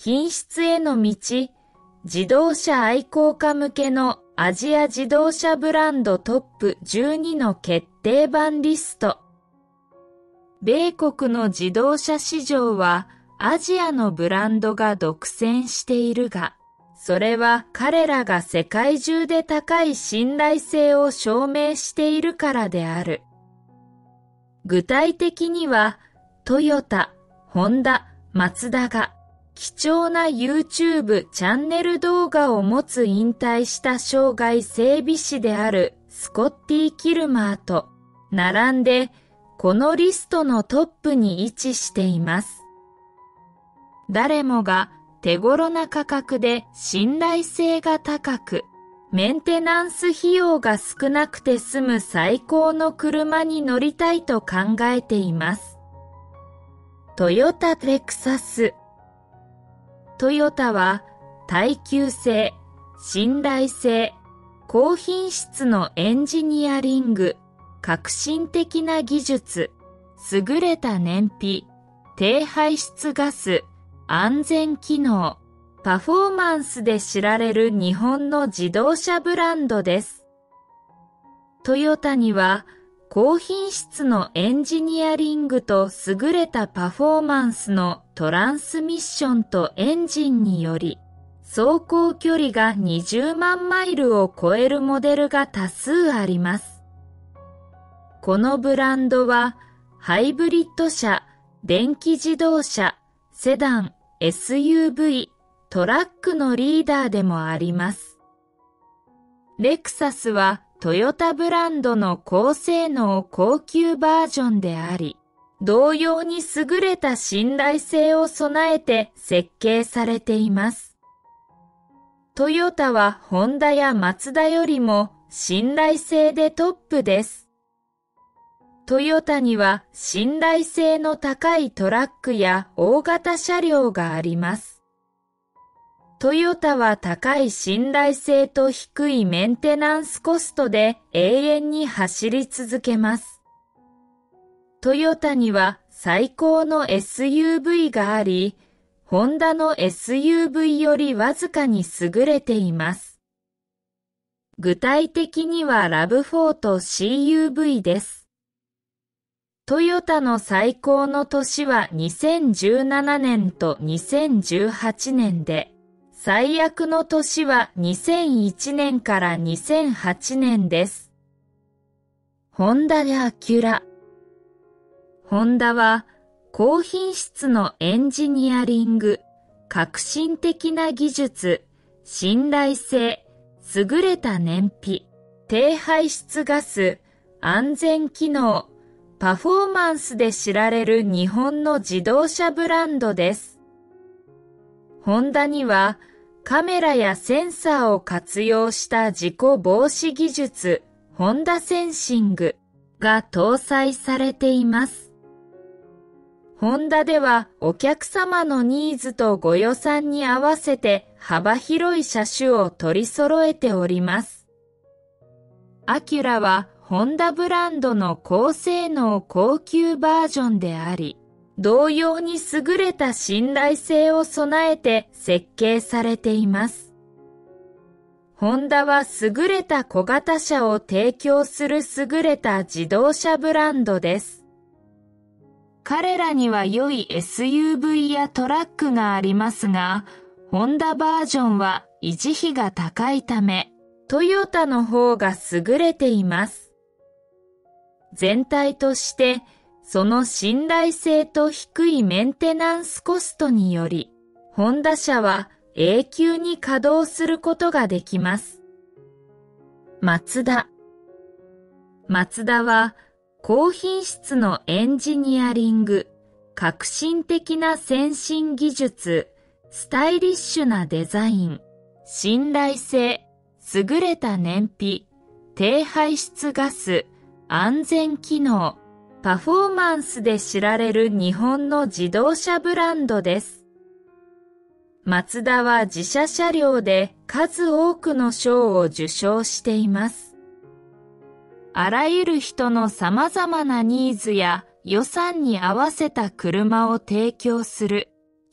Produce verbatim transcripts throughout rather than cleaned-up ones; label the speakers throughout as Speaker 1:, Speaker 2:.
Speaker 1: 品質への道、自動車愛好家向けのアジア自動車ブランドトップじゅうにの決定版リスト。米国の自動車市場はアジアのブランドが独占しているが、それは彼らが世界中で高い信頼性を証明しているからである。具体的には、トヨタ、ホンダ、マツダが貴重な YouTube チャンネル動画を持つ引退した生涯整備士であるスコッティ・キルマーと並んでこのリストのトップに位置しています。誰もが手頃な価格で信頼性が高く、メンテナンス費用が少なくて済む最高の車に乗りたいと考えています。トヨタレクサス。トヨタは耐久性、信頼性、高品質のエンジニアリング、革新的な技術、優れた燃費、低排出ガス、安全機能、パフォーマンスで知られる日本の自動車ブランドです。トヨタには高品質のエンジニアリングと優れたパフォーマンスのトランスミッションとエンジンにより、走行距離がにじゅうまんマイルを超えるモデルが多数あります。このブランドは、ハイブリッド車、電気自動車、セダン、エスユーブイ、トラックのリーダーでもあります。レクサスはトヨタブランドの高性能高級バージョンであり、同様に優れた信頼性を備えて設計されています。トヨタはホンダやマツダよりも信頼性でトップです。トヨタには信頼性の高いトラックや大型車両があります。トヨタは高い信頼性と低いメンテナンスコストで永遠に走り続けます。トヨタには最高の エスユーブイ があり、ホンダの エスユーブイ よりわずかに優れています。具体的にはラブフォーと シーユーブイ です。トヨタの最高の年はにせんじゅうななねんとにせんじゅうはちねんで、最悪の年はにせんいちねんからにせんはちねんです。ホンダやアキュラ。ホンダは高品質のエンジニアリング、革新的な技術、信頼性、優れた燃費、低排出ガス、安全機能、パフォーマンスで知られる日本の自動車ブランドです。ホンダにはカメラやセンサーを活用した事故防止技術、ホンダセンシングが搭載されています。ホンダではお客様のニーズとご予算に合わせて幅広い車種を取り揃えております。アキュラはホンダブランドの高性能高級バージョンであり、同様に優れた信頼性を備えて設計されています。ホンダは優れた小型車を提供する優れた自動車ブランドです。彼らには良い エスユーブイ やトラックがありますが、ホンダバージョンは維持費が高いため、トヨタの方が優れています。全体として、その信頼性と低いメンテナンスコストにより、ホンダ車は永久に稼働することができます。マツダ。マツダは高品質のエンジニアリング、革新的な先進技術、スタイリッシュなデザイン、信頼性、優れた燃費、低排出ガス、安全機能、パフォーマンスで知られる日本の自動車ブランドです。マツダは自社車両で数多くの賞を受賞しています。あらゆる人の様々なニーズや予算に合わせた車を提供する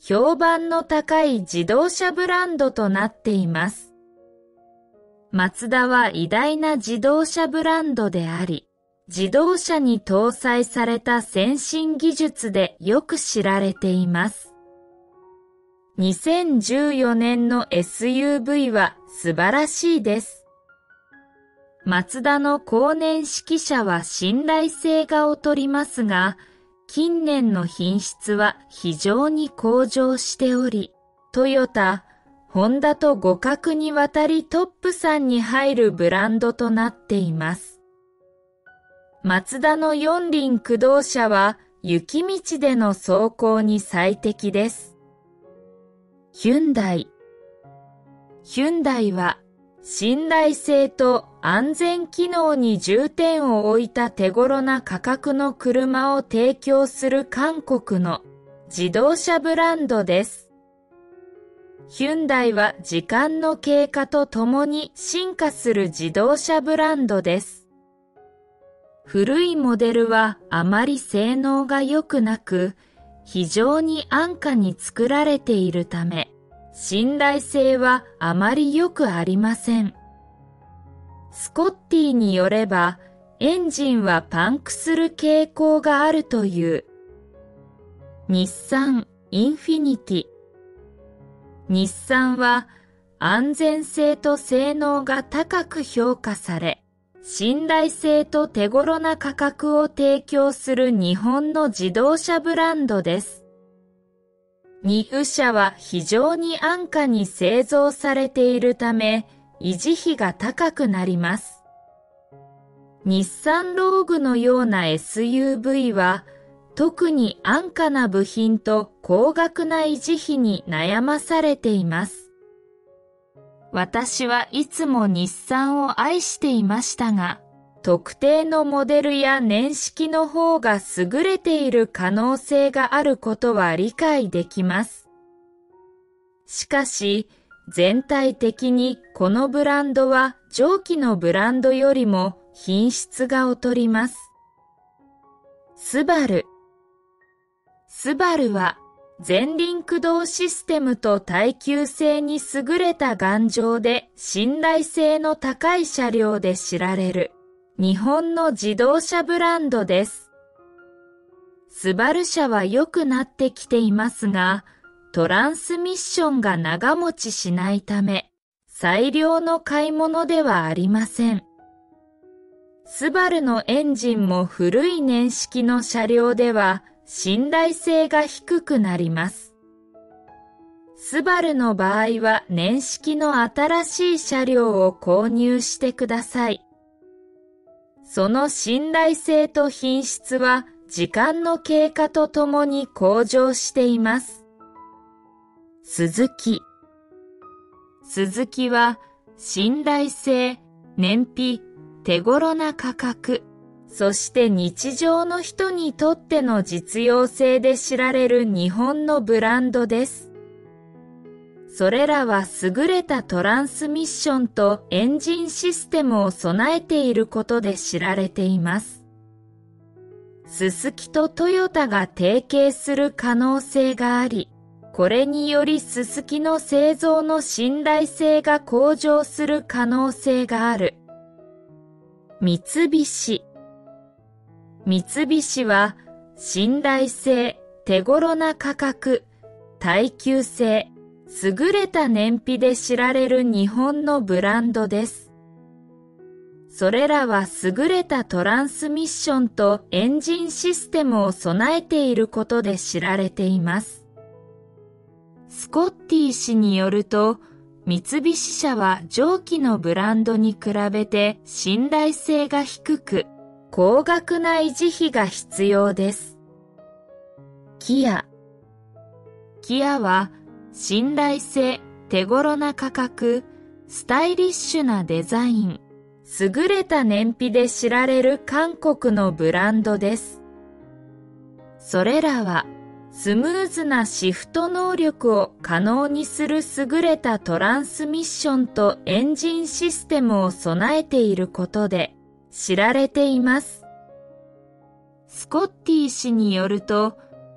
Speaker 1: 評判の高い自動車ブランドとなっています。マツダは偉大な自動車ブランドであり、自動車に搭載された先進技術でよく知られています。にせんじゅうよねんの エスユーブイ は素晴らしいです。マツダの後年式車は信頼性が劣りますが、近年の品質は非常に向上しており、トヨタ、ホンダと互角にわたりトップさんに入るブランドとなっています。マツダの四輪駆動車は雪道での走行に最適です。ヒュンダイ。ヒュンダイは信頼性と安全機能に重点を置いた手頃な価格の車を提供する韓国の自動車ブランドです。ヒュンダイは時間の経過とともに進化する自動車ブランドです。古いモデルはあまり性能が良くなく、非常に安価に作られているため、信頼性はあまり良くありません。スコッティによれば、エンジンはパンクする傾向があるという。日産インフィニティ。日産は安全性と性能が高く評価され、信頼性と手頃な価格を提供する日本の自動車ブランドです。ニフ車は非常に安価に製造されているため、維持費が高くなります。日産ローグのような エスユーブイ は、特に安価な部品と高額な維持費に悩まされています。私はいつも日産を愛していましたが、特定のモデルや年式の方が優れている可能性があることは理解できます。しかし、全体的にこのブランドは上記のブランドよりも品質が劣ります。スバル。スバルは前輪駆動システムと耐久性に優れた頑丈で信頼性の高い車両で知られる日本の自動車ブランドです。スバル車は良くなってきていますが、トランスミッションが長持ちしないため、最良の買い物ではありません。スバルのエンジンも古い年式の車両では信頼性が低くなります。スバルの場合は年式の新しい車両を購入してください。その信頼性と品質は時間の経過とともに向上しています。スズキ。スズキは信頼性、燃費、手頃な価格、そして日常の人にとっての実用性で知られる日本のブランドです。それらは優れたトランスミッションとエンジンシステムを備えていることで知られています。ススキとトヨタが提携する可能性があり、これによりススキの製造の信頼性が向上する可能性がある。三菱。三菱は信頼性、手頃な価格、耐久性、優れた燃費で知られる日本のブランドです。それらは優れたトランスミッションとエンジンシステムを備えていることで知られています。スコッティ氏によると、三菱車は上記のブランドに比べて信頼性が低く、高額な維持費が必要です。キア。キアは信頼性、手頃な価格、スタイリッシュなデザイン、優れた燃費で知られる韓国のブランドです。それらは、スムーズなシフト能力を可能にする優れたトランスミッションとエンジンシステムを備えていることで知られています。スコッティ氏によると、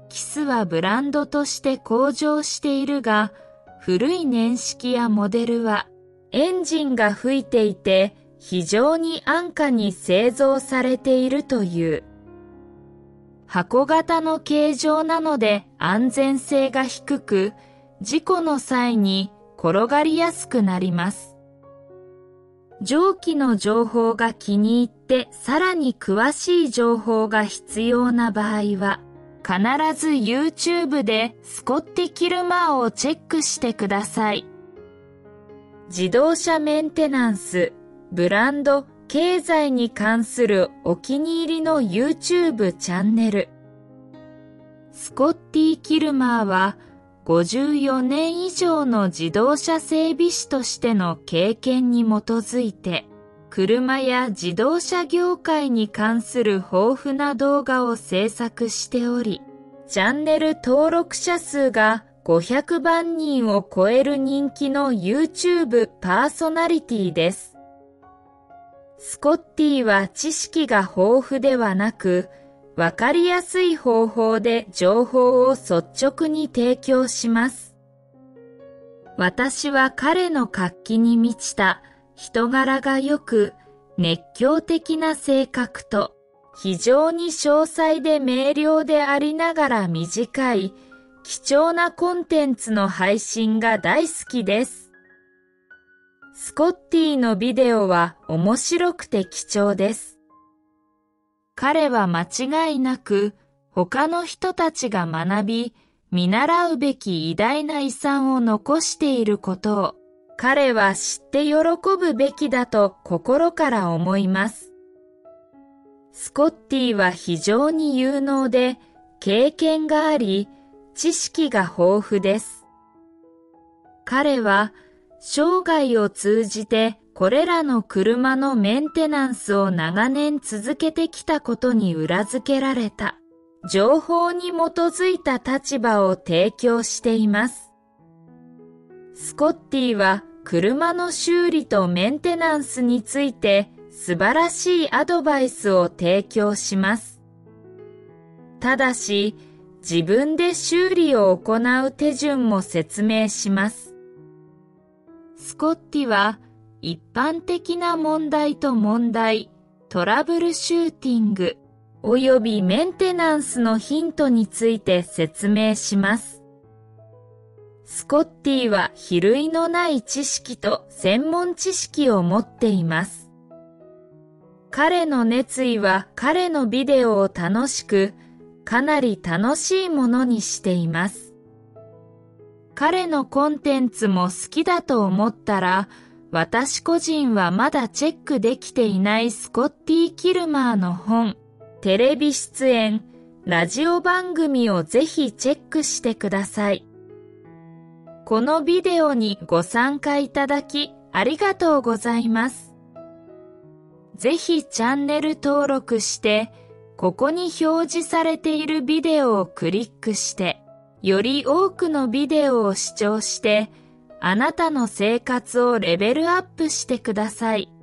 Speaker 1: キスはブランドとして向上しているが、古い年式やモデルはエンジンが吹いていて非常に安価に製造されているという。箱型の形状なので安全性が低く、事故の際に転がりやすくなります。上記の情報が気に入ってさらに詳しい情報が必要な場合は、必ず YouTube でスコッティ・キルマーをチェックしてください。自動車メンテナンス、ブランド、経済に関するお気に入りの YouTube チャンネル。スコッティ・キルマーはごじゅうよねん以上の自動車整備士としての経験に基づいて、車や自動車業界に関する豊富な動画を制作しており、チャンネル登録者数がごひゃくまんにんを超える人気の YouTube パーソナリティです。スコッティは知識が豊富ではなく、わかりやすい方法で情報を率直に提供します。私は彼の活気に満ちた人柄が良く、熱狂的な性格と、非常に詳細で明瞭でありながら短い、貴重なコンテンツの配信が大好きです。スコッティのビデオは面白くて貴重です。彼は間違いなく、他の人たちが学び、見習うべき偉大な遺産を残していることを、彼は知って喜ぶべきだと心から思います。スコッティは非常に有能で、経験があり、知識が豊富です。彼は生涯を通じてこれらの車のメンテナンスを長年続けてきたことに裏付けられた、情報に基づいた立場を提供しています。スコッティは車の修理とメンテナンスについて素晴らしいアドバイスを提供します。ただし、自分で修理を行う手順も説明します。スコッティは一般的な問題と問題、トラブルシューティング、およびメンテナンスのヒントについて説明します。スコッティは比類のない知識と専門知識を持っています。彼の熱意は彼のビデオを楽しく、かなり楽しいものにしています。彼のコンテンツも好きだと思ったら、私個人はまだチェックできていないスコッティ・キルマーの本、テレビ出演、ラジオ番組をぜひチェックしてください。このビデオにご参加いただきありがとうございます。ぜひチャンネル登録して、ここに表示されているビデオをクリックして、より多くのビデオを視聴して、あなたの生活をレベルアップしてください。